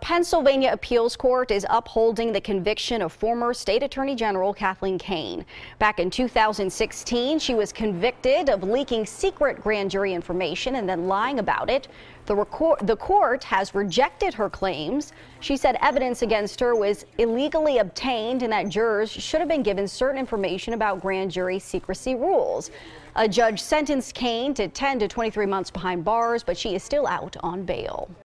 Pennsylvania appeals court is upholding the conviction of former state attorney general Kathleen Kane. Back in 2016, she was convicted of leaking secret grand jury information and then lying about it. The court has rejected her claims. She said evidence against her was illegally obtained and that jurors should have been given certain information about grand jury secrecy rules. A judge sentenced Kane to 10 to 23 months behind bars, but she is still out on bail.